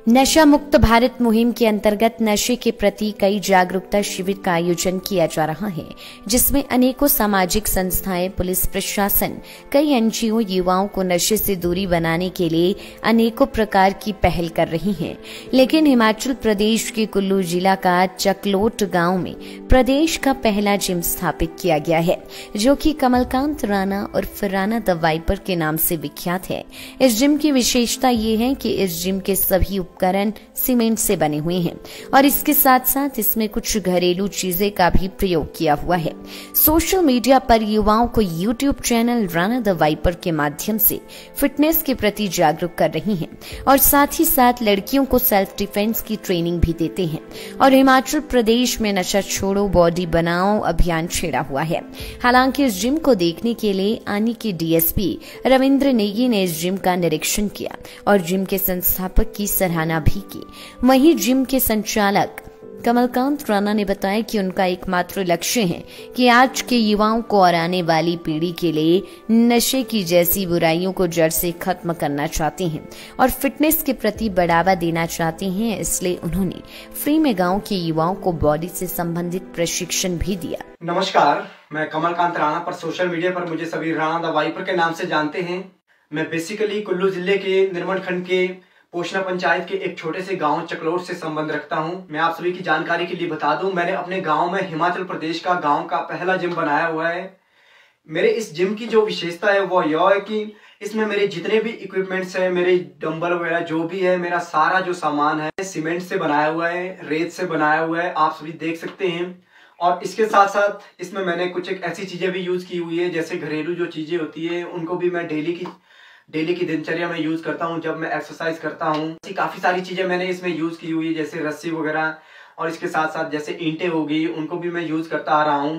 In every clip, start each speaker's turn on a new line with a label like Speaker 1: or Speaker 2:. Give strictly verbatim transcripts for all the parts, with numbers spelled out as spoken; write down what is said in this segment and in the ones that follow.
Speaker 1: नशा मुक्त भारत मुहिम के अंतर्गत नशे के प्रति कई जागरूकता शिविर का आयोजन किया जा रहा है, जिसमें अनेकों सामाजिक संस्थाएं, पुलिस प्रशासन, कई एनजीओ युवाओं को नशे से दूरी बनाने के लिए अनेकों प्रकार की पहल कर रही हैं। लेकिन हिमाचल प्रदेश के कुल्लू जिला का चकलोट गांव में प्रदेश का पहला जिम स्थापित किया गया है, जो कि कमलकांत राणा और राणा द वाइपर के नाम से विख्यात है। इस जिम की विशेषता ये है कि इस जिम के सभी उपकरण सीमेंट से बने हुए हैं और इसके साथ साथ इसमें कुछ घरेलू चीजें का भी प्रयोग किया हुआ है। सोशल मीडिया पर युवाओं को YouTube channel Rana the viper के माध्यम से फिटनेस के प्रति जागरूक कर रही हैं और साथ ही साथ लड़कियों को सेल्फ डिफेंस की ट्रेनिंग भी देते हैं। और हिमाचल प्रदेश में नशा छोड़ो बॉडी बनाओ अभियान छेड़ा हुआ है। हालांकि इस जिम को देखने के लिए आनी के डीएसपी रविंद्र नेगी ने इस जिम का निरीक्षण किया और जिम के संस्थापक की सराहना भी की। वहीं जिम के संचालक कमलकांत राणा ने बताया कि उनका एकमात्र लक्ष्य है कि आज के युवाओं को और आने वाली पीढ़ी के लिए नशे की जैसी बुराइयों को जड़ से खत्म करना चाहते हैं और फिटनेस के प्रति बढ़ावा देना चाहते हैं। इसलिए उन्होंने फ्री में गांव के युवाओं को बॉडी से संबंधित प्रशिक्षण भी दिया।
Speaker 2: नमस्कार, मैं कमलकांत राणा, पर सोशल मीडिया पर मुझे सभी राणा द वाइपर के नाम से जानते हैं। मैं बेसिकली कुल्लू जिले के निर्मल खंड के पोषणा पंचायत के एक छोटे से गांव चकलोट से संबंध रखता हूं। मैं आप सभी की जानकारी के लिए बता दूं, मैंने अपने गांव में हिमाचल प्रदेश का गांव का पहला जिम बनाया हुआ है। मेरे इस जिम की जो विशेषता है वो यह है कि इसमें मेरे जितने भी इक्विपमेंट्स हैं, मेरे डंबल वगैरह जो भी है, मेरा सारा जो सामान है सीमेंट से बनाया हुआ है, रेत से बनाया हुआ है, आप सभी देख सकते हैं। और इसके साथ साथ इसमें मैंने कुछ एक ऐसी चीजें भी यूज की हुई है, जैसे घरेलू जो चीजें होती है उनको भी मैं डेली की डेली की दिनचर्या में यूज करता हूं जब मैं एक्सरसाइज करता हूं। ऐसी काफी सारी चीजें मैंने इसमें यूज की हुई है, जैसे रस्सी वगैरह, और इसके साथ साथ जैसे ईंटें होगी उनको भी मैं यूज करता आ रहा हूं।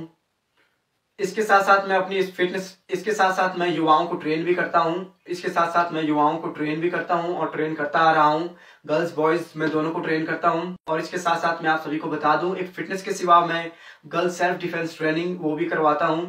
Speaker 2: इसके साथ साथ मैं अपनी फिटनेस इसके साथ साथ मैं युवाओं को ट्रेन भी करता हूं इसके साथ साथ मैं युवाओं को ट्रेन भी करता हूं और ट्रेन करता आ रहा हूं। गर्ल्स बॉयज मैं दोनों को ट्रेन करता हूं। और इसके साथ साथ मैं आप सभी को बता दूं, एक फिटनेस के सिवा मैं गर्ल्स सेल्फ डिफेंस ट्रेनिंग वो भी करवाता हूं,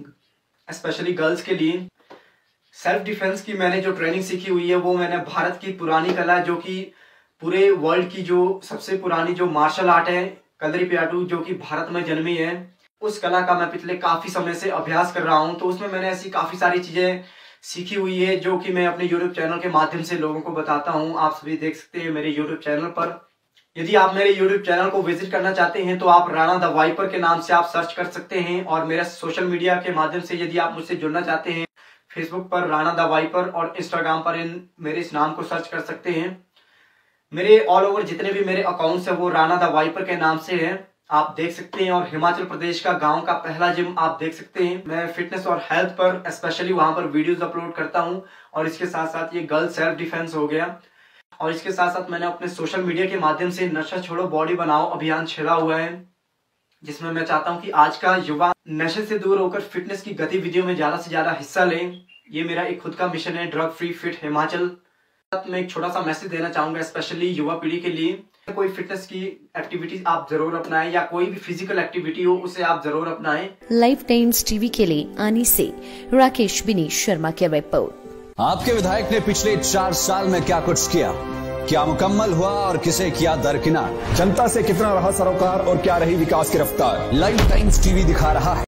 Speaker 2: स्पेशली गर्ल्स के लिए। सेल्फ डिफेंस की मैंने जो ट्रेनिंग सीखी हुई है वो मैंने भारत की पुरानी कला, जो कि पूरे वर्ल्ड की जो सबसे पुरानी जो मार्शल आर्ट है कलरीपयट्टू, जो कि भारत में जन्मी है, उस कला का मैं पिछले काफी समय से अभ्यास कर रहा हूं। तो उसमें मैंने ऐसी काफी सारी चीजें सीखी हुई है जो कि मैं अपने यूट्यूब चैनल के माध्यम से लोगों को बताता हूं। आप सभी देख सकते हैं मेरे यूट्यूब चैनल पर। यदि आप मेरे यूट्यूब चैनल को विजिट करना चाहते हैं तो आप राणा द वाइपर के नाम से आप सर्च कर सकते हैं। और मेरे सोशल मीडिया के माध्यम से यदि आप मुझसे जुड़ना चाहते हैं, फेसबुक पर राणा द वाइपर और इंस्टाग्राम पर इन मेरे इस नाम को सर्च कर सकते हैं। मेरे ऑल ओवर जितने भी मेरे अकाउंट्स हैं वो राणा द वाइपर के नाम से हैं, आप देख सकते हैं। और हिमाचल प्रदेश का गांव का पहला जिम आप देख सकते हैं। मैं फिटनेस और हेल्थ पर स्पेशली वहां पर वीडियोस अपलोड करता हूं। और इसके साथ साथ ये गर्ल सेल्फ डिफेंस हो गया। और इसके साथ साथ मैंने अपने सोशल मीडिया के माध्यम से नशा छोड़ो बॉडी बनाओ अभियान छेड़ा हुआ है, जिसमें मैं चाहता हूं कि आज का युवा नशे से दूर होकर फिटनेस की गतिविधियों में ज्यादा से ज्यादा हिस्सा लें। ये मेरा एक खुद का मिशन है, ड्रग फ्री फिट हिमाचल। मैं एक छोटा सा मैसेज देना चाहूंगा स्पेशली युवा पीढ़ी के लिए। कोई फिटनेस की एक्टिविटी आप जरूर अपनाएं, या कोई भी फिजिकल एक्टिविटी हो उसे आप जरूर अपनाएं।
Speaker 1: लाइफ टाइम्स टीवी के लिए आनी से राकेश विनीत शर्मा की रिपोर्ट।
Speaker 3: आपके विधायक ने पिछले चार साल में क्या कुछ किया, क्या मुकम्मल हुआ और किसे किया दरकिनार,
Speaker 4: जनता से कितना रहा सरोकार और क्या रही विकास की रफ्तार।
Speaker 3: लाइफ टाइम्स टीवी दिखा रहा है